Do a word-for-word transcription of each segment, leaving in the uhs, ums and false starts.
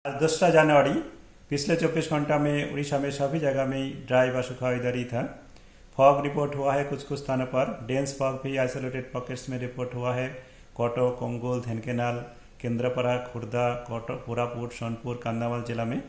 आज दूसरा जनवरी। पिछले चौबीस घंटा में उड़ीसा में सभी जगह में ड्राई व सूखा वेदर ही था। फॉग रिपोर्ट हुआ है कुछ कुछ स्थानों पर। डेंस फॉग भी आइसोलेटेड पॉकेट्स में रिपोर्ट हुआ है। कोटो, कोंगोल, धेनकेनाल, केंद्रपरा, खुर्दा, कोटो, कोरापुट, सोनपुर, कंधामाल जिला में।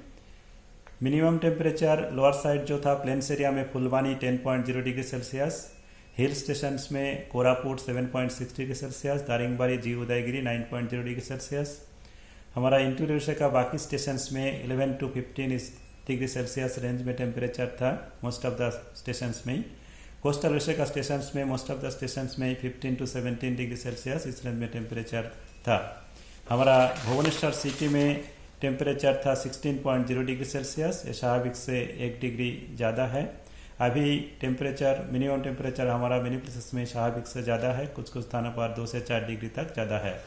मिनिमम टेम्परेचर लोअर साइड जो था प्लेन्स एरिया में Phulbani ten point zero degree Celsius, hill stations में Koraput seven point six degree Celsius, Daringbadi, G Udayagiri nine point zero degree Celsius. हमारा इंटीरियर का बाकी स्टेशंस में eleven to fifteen degree Celsius range में temperature था मोस्ट ऑफ द स्टेशंस में। Coastal एशिया का स्टेशंस में मोस्ट ऑफ द स्टेशंस में fifteen to seventeen degree Celsius इस रेंज में टेम्परेचर था। हमारा भुवनेश्वर सिटी में टेम्परेचर था sixteen point zero degree Celsius, ये स्वाभाविक से एक डिग्री ज़्यादा है। अभी टेम्परेचर मिनिमम टेम्परेचर हमारा मेनी प्लेसेस में स्वाभाविक से ज़्यादा है, कुछ कुछ स्थानों पर दो से चार डिग्री तक ज़्यादा है।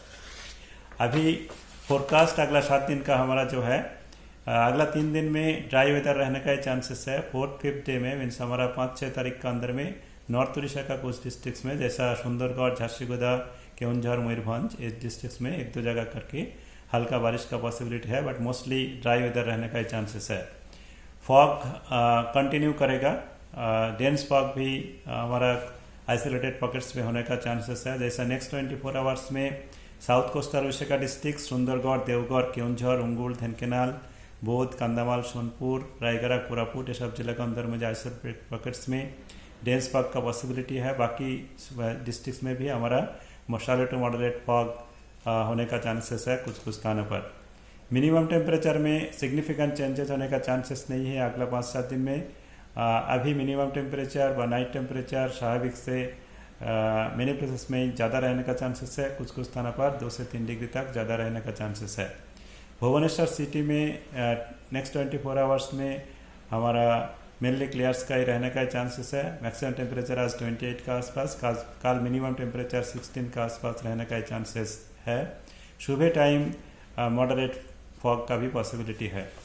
अभी फोरकास्ट अगला सात दिन का हमारा जो है, अगला तीन दिन में ड्राई वेदर रहने का चांसेस है। फोर्थ फिफ्थ डे में मीन्स हमारा पाँच छः तारीख का अंदर में नॉर्थ उड़ीसा का कुछ डिस्ट्रिक्ट्स में जैसा सुंदरगढ़, झारसुगुड़ा, केउंझर, मयूरभंज इस डिस्ट्रिक्ट्स में एक दो जगह करके हल्का बारिश का पॉसिबिलिटी है, बट मोस्टली ड्राई वेदर रहने का चांसेस है। फॉग कंटिन्यू करेगा। डेंस फॉग भी हमारा आइसोलेटेड पॉकेट्स में होने का चांसेस है। जैसा नेक्स्ट ट्वेंटी फोर आवर्स में साउथ कोस्टल उड़ीसा का डिस्ट्रिक्ट सुंदरगढ़, देवगढ़, केउंझर, उंगुल, धेनकेनाल, बौद्ध, कंधामाल, सोनपुर, रायगढ़, कोरापुट ये सब जिले के अंदर में आइसोलेटेड पॉकेट्स में डेंस फॉग का पॉसिबिलिटी है। बाकी डिस्ट्रिक्ट्स में भी हमारा मॉडरेट टू मॉडरेट फॉग होने का चांसेस है कुछ कुछ स्थानों पर। मिनिमम टेम्परेचर में सिग्निफिकेंट चेंजेस होने का चांसेस नहीं है अगला पाँच सात दिन में। आ, अभी मिनिमम टेम्परेचर व नाइट टेम्परेचर स्वाभाविक से मेनी प्लेसेस में ज़्यादा रहने का चांसेस है, कुछ कुछ स्थानों पर दो से तीन डिग्री तक ज़्यादा रहने का चांसेस है। भुवनेश्वर सिटी में नेक्स्ट ट्वेंटी फोर आवर्स में हमारा मेनली क्लियर स्काई रहने का चांसेस है। मैक्सिमम टेम्परेचर आज ट्वेंटी एट का आसपास, कल मिनिमम टेम्परेचर सिक्सटीन का आसपास रहने का चांसेस है। सुबह टाइम मॉडरेट फॉग का भी पॉसिबिलिटी है।